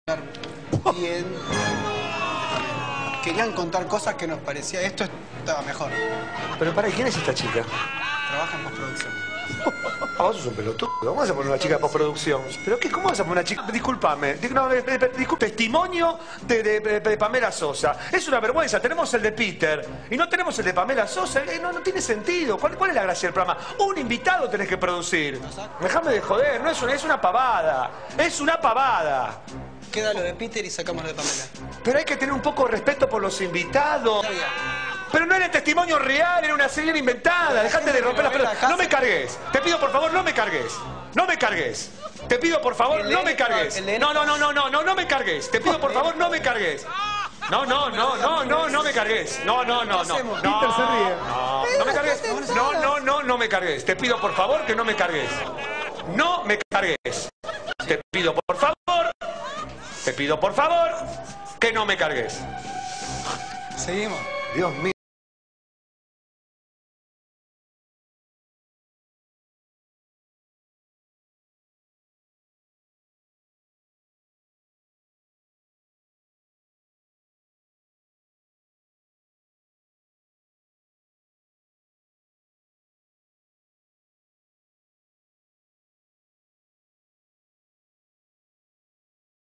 bien. Querían contar cosas que nos parecía esto estaba mejor. Pero para, ¿quién es esta chica? Trabaja en postproducción. Ah, vos sos un pelotudo. ¿Cómo vas a poner una chica de postproducción? ¿Pero qué? ¿Cómo vas a poner una chica? Disculpame. Disculpe. Testimonio de Pamela Sosa. Es una vergüenza. Tenemos el de Peter y no tenemos el de Pamela Sosa. No tiene sentido. ¿Cuál es la gracia del programa? Un invitado tenés que producir. Déjame de joder. No es una pavada. Es una pavada. Queda lo de Peter y sacamos lo de Pamela. Pero hay que tener un poco de respeto por los invitados. Pero no era el testimonio real, era una serie inventada. Dejate de romper las pelotas. No me cargues. Te pido por favor, no me cargues. No me cargues. Te pido por favor, no me cargues. No me cargues. Te pido por favor, no me cargues. No me cargues. No me cargues. No me cargues. Te pido por favor que no me cargues. No me cargues. Te pido por favor. Te pido por favor que no me cargues. Seguimos. Dios mío.